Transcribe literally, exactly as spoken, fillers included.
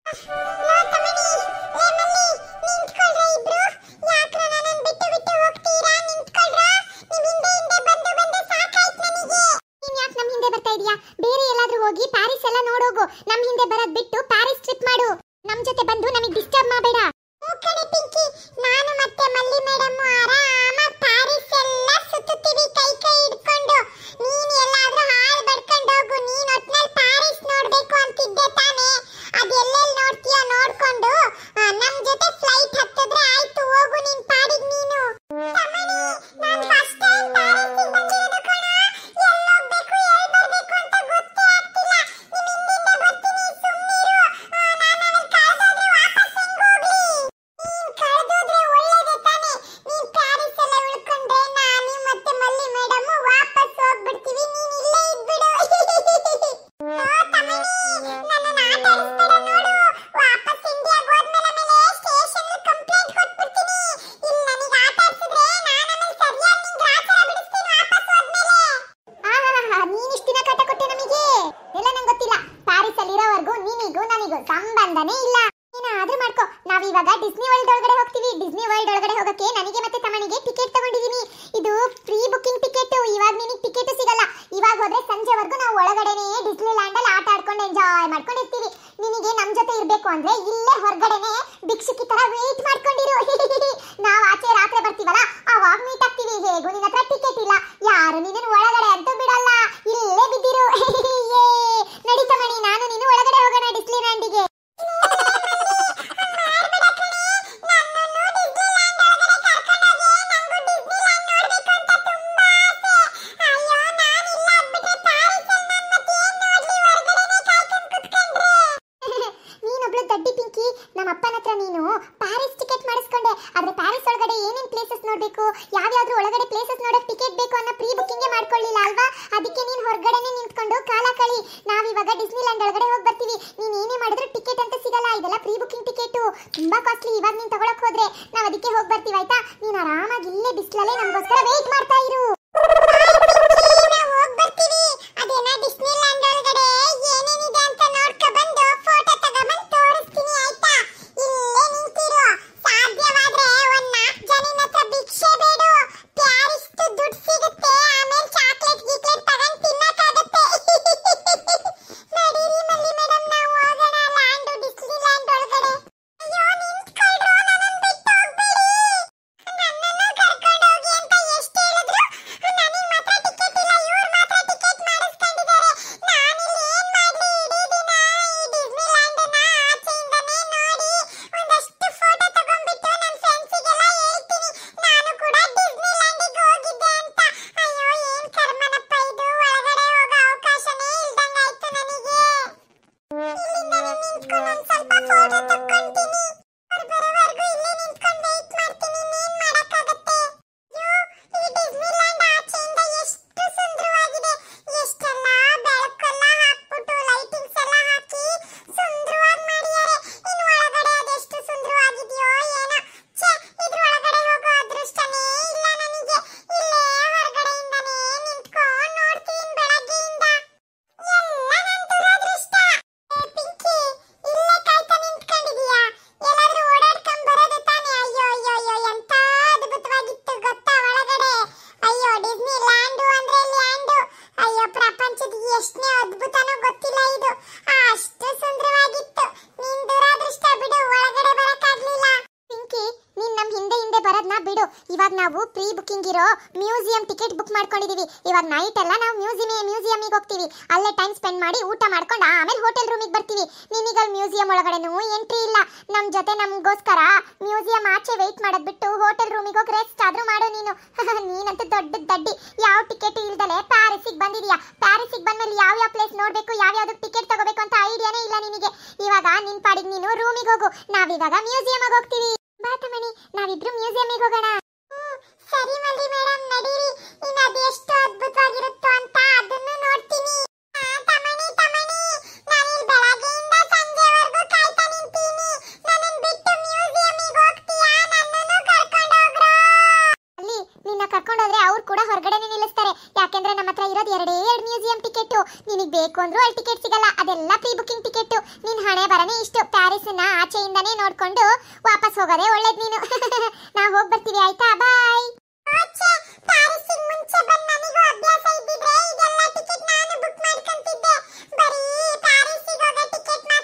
ಬೇರೆ ಎಲ್ಲಾದ್ರೂ ಹೋಗಿ ಪ್ಯಾರಿಸ್ ಎಲ್ಲ ನೋಡೋಗು. ನಮ್ ಹಿಂದೆ ಬರೋದ್ ಬಿಟ್ಟು ಪ್ಯಾರಿಸ್ ಟ್ರಿಪ್ ಮಾಡು. ನಮ್ ಜೊತೆ ಬಂದು ನಮಗೆ ಡಿಸ್ಟರ್ಬ್ ಮಾಡಬೇಡ. ಓಕೆನೆ ಪಿಂಕಿ, ನಾನು ಮತ್ತೆ ಮಲ್ಲಿ ಮೇಡಮ್ ಆರಾಮ ಪ್ಯಾರಿಸ್ ಎಲ್ಲ ಸುತ್ತುತ್ತೀವಿ ಕೈ ಕೈ ಹಿಡ್ಕೊಂಡು. ನೀನ್ ಎಲ್ಲಾದ್ರೂ ಹಾಲ್ ಬಡ್ಕೊಂಡು ಹೋಗು. ನೀನ್ ಒಟ್ನಲ್ಲಿ ಪ್ಯಾರಿಸ್ ನೋಡ್ಬೇಕು ಅಂತಿದ್ದೆ ತಾನೇ. ಅದೆಲ್ಲೆಲ್ಲಿ ನೋಡ್ತೀಯೋ ನೋಡ್ಕೊಂಡು ನಮ್ ಜೊತೆ ಫ್ಲೈಟ್ ಹತ್ತಿದ್ರೆ ಆಯ್ತು. ಹೋಗು ನಿನ್ ಪಾಡಿಗೆ ನೀನು. ತಮಣಿ, ನಾನು ಫಸ್ಟ್ ಟೈಮ್ ಪ್ಯಾರಿಸ್ ಬಂದಿರೋದು ಕಣ. ಎಲ್ಲಿ ಹೋಗ್ಬೇಕು ಎಲ್ಲಿ ಬರ್ಬೇಕು ಅಂತ ಗೊತ್ತೇ ಆಗ್ತಿಲ್ಲ. ನಿಮ್ ಹಿಂದಿಂದ ಬರ್ತೀನಿ, ಸುಮ್ಮನಿರು. ನಾನು ಅಲ್ಲಿ ಕಳೆದೋದ್ರೆ ವಾಪಸ್ ಹೆಂಗ್ ಹೋಗ್ಲಿ? ನೀನ್ ಕಳೆದೋದ್ರೆ ಒಳ್ಳೇದೇ ತಾನೇ. ನೀನ್ ಪ್ಯಾರಿಸ್ ಎಲ್ಲ ಉಳ್ಕೊಂಡ್ರೆ ನಾನು ಮತ್ತೆ ಮಲ್ಲಿ ಮೇಡಮ್ ವಾಪಸ್ ಹೋಗ್ಬಿಡ್ತೀವಿ. ನೀನ್ ಇಲ್ಲೇ ಇದ್ಬಿಡು. ಓ ತಮಣಿ, ನನ್ನನ್ನ ಆಟ ಆಡಿಸ್ಬೇಡ ನೋಡು. ವಾಪಸ್ ಇಂಡಿಯಾಗೆ ಹೋದ್ಮೇಲೆ ಮೇಲೆ ಸ್ಟೇಷನ್ ಕಂಪ್ಲೇಂಟ್ ಕೊಟ್ಬಿಡ್ತೀನಿ. ಇಲ್ಲಿ ನನಗೆ ಆಟ ಆಡ್ಸಿದ್ರೆ ನಾನು ಆಮೇಲೆ ಸರಿಯಾಗಿ ನಿಂಗೆ ಗ್ರಾಚಾರ ಬಿಡಿಸ್ತೀನಿ ವಾಪಸ್ ಹೋದ್ಮೇಲೆ. ಆಹಾ, ನೀನ್ ಇಷ್ಟು ದಿನ ಕಾಟ ಕೊಟ್ಟೆ ನಮಗೆ. ಎಲ್ಲ ನಂಗೆ ಗೊತ್ತಿಲ್ಲ. ಪ್ಯಾರಿಸ್ ಅಲ್ಲಿ ಇರೋವರೆಗೂ ನಿನಿಗೂ ನನಗೂ ಸಂಬಂಧನೇ ಇಲ್ಲ. ಏನಾದ್ರೂ ಮಾಡ್ಕೋ. ನಾವಿವಾಗ ಡಿಸ್ನಿ ವರ್ಲ್ಡ್ ಒಳಗಡೆ ಹೋಗ್ತೀವಿ. ಡಿಸ್ನಿ ವರ್ಲ್ಡ್ ಒಳಗಡೆ ಹೋಗಕ್ಕೆ ನನಗೆ ಮತ್ತೆ ತಮ್ಮನಿಗೆ ಟಿಕೆಟ್ ತಗೊಂಡಿದೀನಿ. ಇದು ಪ್ರೀ ಬುಕಿಂಗ್ ಟಿಕೆಟ್. ಇವಾಗ ನಿನಗೆ ಟಿಕೆಟ್ ಸಿಗಲ್ಲ. ಇವಾಗ ಹೋದ್ರೆ ಸಂಜೆವರೆಗೂ ನಾವು ಒಳಗಡೆನೆ ಡಿಸ್ನಿ ಲ್ಯಾಂಡ್ ಅಲ್ಲಿ ಆಟ ಆಡ್ಕೊಂಡು ಎಂಜಾಯ್ ಮಾಡ್ಕೊಂಡಿರ್ತೀವಿ. ನಿನಗೆ ನಮ್ ಜೊತೆ ಇರ್ಬೇಕು ಅಂದ್ರೆ ಇಲ್ಲೇ ಹೊರಗಡೆನೆ ಭಿಕ್ಷುಕಿ ತರ ವೇಟ್ ಮಾಡ್ಕೊಂಡಿರು. ನಾವು ಆಚೆ ರಾತ್ರಿ ಬರ್ತೀವಲ್ಲ ಅವಾಗ ಮೀಟ್ ಆಗ್ತೀವಿ. ಹೇಗೂ ನಿನ್ನ ಹತ್ರ ಟಿಕೆಟ್ ಇಲ್ಲ, ಯಾರು ನಿನ್ನನ್ನು ಒಳಗಡೆ ಅಂತೂ ಬಿಡಲ್ಲ. ಇಲ್ಲೇ ಬಿದ್ದಿರು. ಏ ನಡೀತ ಮಣಿ, ನಾನು ನೀನು ಒಳಗಡೆ ಹೋಗೋಣ ಡಿಸ್ನಿ ಲ್ಯಾಂಡಿಗೆ. ನೀನೊಬ್ಳು ದಡ್ಡಿ ಪಿಂಕಿ. ನಮ್ಮ ಅಪ್ಪನ ಹತ್ರ ನೀನು ಪ್ಯಾರಿಸ್ ಟಿಕೆಟ್ ಮಾಡಿಸ್ಕೊಂಡೆ. ಆದ್ರೆ ಪ್ಯಾರಿಸ್ ಒಳಗಡೆ ಏನೇನ್ ಪ್ಲೇಸಸ್ ನೋಡ್ಬೇಕು, ಯಾವ್ಯಾವ್ದು ಒಳಗಡೆ ಪ್ಲೇಸಸ್ ನೋಡಕ್ ಟಿಕೆಟ್ ಬೇಕು ಅನ್ನೋ ಪ್ರೀ ಬುಕಿಂಗ್ ಮಾಡ್ಕೊಳ್ಳಿಲ್ಲ ಅಲ್ವಾ? ಅದಕ್ಕೆ ನೀನ್ ಹೊರಗಡೆನೆ ನಿಂತ್ಕೊಂಡು ಕಾಲ ಕಳಿ. ನಾವಿವಾಗ ಡಿಸ್ನಿ ಲ್ಯಾಂಡ್ ಒಳಗಡೆ ಹೋಗಿ ಬರ್ತೀವಿ. ನೀನ್ ಏನೇ ಮಾಡಿದ್ರು ಟಿಕೆಟ್ ಅಂತ ಸಿಗಲ್ಲ. ಇದೆಲ್ಲ ಪ್ರೀ ಬುಕಿಂಗ್ ಟಿಕೆಟ್, ತುಂಬಾ ಕಾಸ್ಟ್ಲಿ. ಇವಾಗ ನೀನ್ ತಗೊಳಕ್ ಹೋದ್ರೆ ನಾವ್ ಅದಕ್ಕೆ ಹೋಗಿ ಬರ್ತೀವಿ ಆಯ್ತಾ? ನೀನ್ ಆರಾಮಾಗಿ ಇಲ್ಲೇ ಬಿಸ್ಲಲ್ಲೇ ನಮಗೋಸ್ಕರ ವೇಟ್ ಮಾಡ್ತಾ ಇರು. ಇವಾಗ ನಾವು ಪ್ರೀ ಬುಕಿಂಗ್ ಇರೋ ಮ್ಯೂಸಿಯಂ ಟಿಕೆಟ್ ಬುಕ್ ಮಾಡ್ಕೊಂಡಿದೀವಿ. ಇವಾಗ ನೈಟ್ ಎಲ್ಲ ನಾವು ಮ್ಯೂಸಿಯಂ ಮ್ಯೂಸಿಯಂಗೆ ಹೋಗ್ತೀವಿ. ಅಲ್ಲೇ ಟೈಮ್ ಸ್ಪೆಂಡ್ ಮಾಡಿ ಊಟ ಮಾಡ್ಕೊಂಡು ಆಮೇಲೆ ಹೋಟೆಲ್ ರೂಮಿಗೆ ಬರ್ತೀವಿ. ನಿನಗೆ ಮ್ಯೂಸಿಯಂ ಒಳಗಡೆನೂ ಎಂಟ್ರಿ ಇಲ್ಲ. ನಮ್ಮ ಜೊತೆ ನಮಗೋಸ್ಕರ ಮ್ಯೂಸಿಯಂ ಆಚೆ ವೆಯ್ಟ್ ಮಾಡೋದು ಬಿಟ್ಟು ಹೋಟೆಲ್ ರೂಮಿಗೆ ಹೋಗಿ ರೆಸ್ಟ್ ಆದ್ರೂ ಮಾಡು ನೀನು. ನೀನಂತೂ ದೊಡ್ಡ ದಡ್ಡಿ. ಯಾವ ಟಿಕೆಟ್ ಇಲ್ದಲೆ ಪ್ಯಾರಿಸ್ಗೆ ಬಂದಿದೀಯಾ. ಪ್ಯಾರಿಸ್ಗೆ ಬಂದ್ಮೇಲೆ ಯಾವ ಯಾವ ಪ್ಲೇಸ್ ನೋಡ್ಬೇಕು, ಯಾವ ಯಾವ್ದಕ್ಕೆ ಟಿಕೆಟ್ ತಗೋಬೇಕು ಅಂತ ಐಡಿಯಾನೇ ಇಲ್ಲ ನಿನಗೆ. ಇವಾಗ ನಿನ್ ಪಾಡಿಗೆ ನೀನು ರೂಮಿಗೆ ಹೋಗು. ನಾವಿವಾಗ ಮ್ಯೂಸಿಯಂ ಹೋಗ್ತೀವಿ. ಬಾ ತಮಣಿ, ನಾವಿಬ್ರು ಮ್ಯೂಸಿಯಂಗೆ ಹೋಗೋಣ. ಸರಿ ಮಲ್ಲಿ ಮೇಡಮ್, ನಡೀರಿ. ಇನ್ನು ಅದು ಎಷ್ಟು ಅದ್ಭುತವಾಗಿರುತ್ತೋ ಅಂತ ಅದನ್ನು ನೋಡ್ತೀನಿ. ತಮಣಿ ತಮಣಿ, ನಾನು ಇಲ್ಲಿ ಬೆಳಗ್ಗೆಯಿಂದ ಸಂಜೆವರೆಗೂ ಕಾಯ್ತಾ ನಿಂತೀನಿ. ನನ್ನನ್ನು ಬಿಟ್ಟು ಮ್ಯೂಸಿಯಂಗೆ ಹೋಗ್ತೀಯಾ? ನನ್ನನ್ನು ಕರ್ಕೊಂಡು ಹೋಗ್ರು. ಅಲ್ಲಿ ನಿನ್ನ ಕರ್ಕೊಂಡು ಹೋದ್ರೆ ಅವ್ರು ಕೂಡ ಹೊರಗಡೆನೆ ನಿಲ್ಲಿಸ್ತಾರೆ. ಯಾಕೆಂದ್ರೆ ನಮ್ಮ ಹತ್ರ ಇರೋದು ಎರಡೇ ಎರಡು ಮ್ಯೂಸಿಯಂ ಟಿಕೆಟ್. ನಿನಗೆ ಬೇಕು ಅಂದ್ರೂ ಅಲ್ಲಿ ಟಿಕೆಟ್ ಸಿಗಲ್ಲ. ಅದೆಲ್ಲ ಪ್ರೀ ಬುಕಿಂಗ್ ಟಿಕೆಟ್. ನಿನ್ ಹಣೆ ಬರನೇ ಇಷ್ಟು. ಪ್ಯಾರಿಸ್ನ ಆಚೆಯಿಂದನೇ ನೋಡ್ಕೊಂಡು ವಾಪಸ್ ಹೋಗೋದೇ ಒಳ್ಳೇದು ನೀನು. ನಾವು ಹೋಗಿ ಬರ್ತೀವಿ ಆಯ್ತಾ, ಬಾಯ್. ಪ್ಯಾರಿಸ್ಸಿಗೆ ಮುಂಚೆ ಬಂದು ನನಗೂ ಅಭ್ಯಾಸ ಇದ್ದಿದ್ರೆ ಇದೆಲ್ಲ ಟಿಕೆಟ್ ನಾನು ಬುಕ್ ಮಾಡ್ಕೊಂತಿದ್ದೆ. ಬರೀ ಪ್ಯಾರಿಸ್ಸಿಗೆ ಹೋಗೋ ಟಿಕೆಟ್